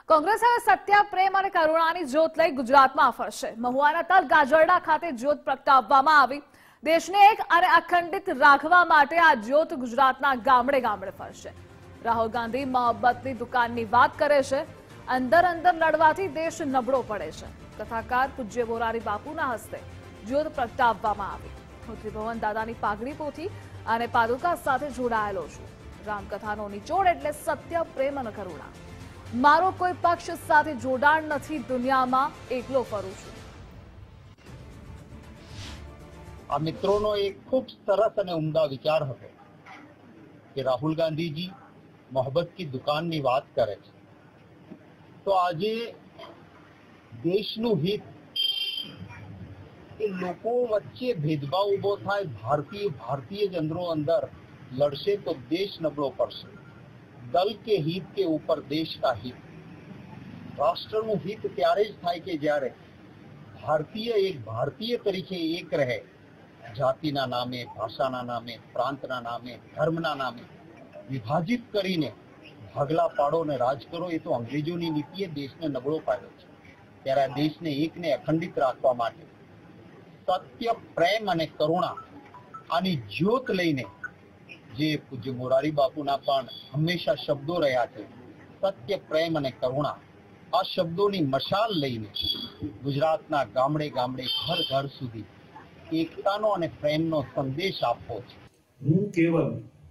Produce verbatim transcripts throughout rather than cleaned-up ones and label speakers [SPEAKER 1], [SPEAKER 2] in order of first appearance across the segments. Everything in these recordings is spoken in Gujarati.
[SPEAKER 1] કોંગ્રેસ હવે સત્ય, પ્રેમ અને કરુણાની જ્યોત લઈ ગુજરાતમાં ફરશે। મહુવાના તલ ગાજરડા ખાતે જ્યોત પ્રગટાવવામાં આવી। દેશને એક અને અખંડિત રાખવા માટે આ જ્યોત ગુજરાતના ગામડે ગામડે ફરશે। રાહુલ ગાંધી મોહબ્બતની દુકાનની વાત કરે છે, અંદર અંદર લડવાથી દેશ નબળો પડે છે। કથાકાર પૂજ્ય મોરારી બાપુના હસ્તે જ્યોત પ્રગટાવવામાં આવી। હું ત્રિભુવન દાદાની પાઘડી પોથી અને પાદુકા સાથે જોડાયેલો છું। રામકથાનો નિચોડ એટલે સત્ય, પ્રેમ અને કરુણા। મારો કોઈ પક્ષ સાથે જોડાણ નથી, દુનિયામાં એકલો ફરું છું।
[SPEAKER 2] આ મિત્રોનો એક ખૂબ સરસ અને ઉમદા વિચાર હતો કે રાહુલ ગાંધીજી મોહબ્બત की દુકાનની વાત કરે છે, તો આજે દેશનું હિત એ લોકો વચ્ચે ભેદભાવ ઉભો થાય, ભારતીય ભારતીય જ અંદરો અંદર લડશે તો દેશ નબળો પડશે। दल के हित के ऊपर देश का हित, राष्ट्रનું हित ત્યારે જ થાય કે જ્યારે ભારતીય એક ભારતીય તરીકે એક રહે। જાતિના નામે, ભાષાના નામે, પ્રાંતના નામે, ધર્મના નામે વિભાજિત કરીને ભાગલા પાડો ને રાજ કરો, એ તો અંગ્રેજોની નીતિએ દેશને નબળો પાડ્યો છે। ત્યારે આ દેશને એકને અખંડિત રાખવા માટે સત્ય, પ્રેમ અને કરુણા આની જ્યોત લઈને જે પૂજ્ય મોરારી બાપુના પણ હંમેશા શબ્દો રહ્યા છે, સત્ય, પ્રેમ અને કરુણા, આ શબ્દોની મશાલ લઈને ગુજરાતના ગામડે ગામડે, ઘર ઘર સુધી એકતાનો અને પ્રેમનો સંદેશ આપવો છે।
[SPEAKER 3] હું કેવલ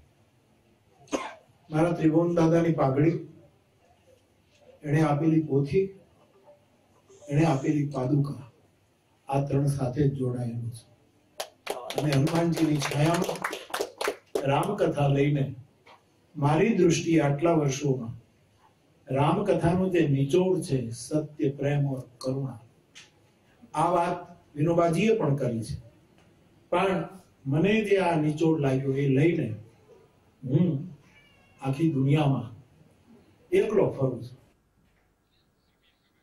[SPEAKER 3] મારા ત્રિભુવન દાદાની પાઘડી, એણે આપેલી પોથી, એણે આપેલી પાદુકા, આ ત્રણ સાથે જ જોડાયેલું છે। અને હનુમાનજીની છાયામાં રામકથા લઈને મારી દૃષ્ટિએ આટલા વર્ષોમાં રામકથાનો જે નિચોડ છે, સત્ય, પ્રેમ और કરુણા, આ વાત વિનોબાજીએ પણ કરી છે, પણ મને જે આ નિચોડ લાગ્યો એ લઈને હું આખી દુનિયામાં એકલો ફરું છું।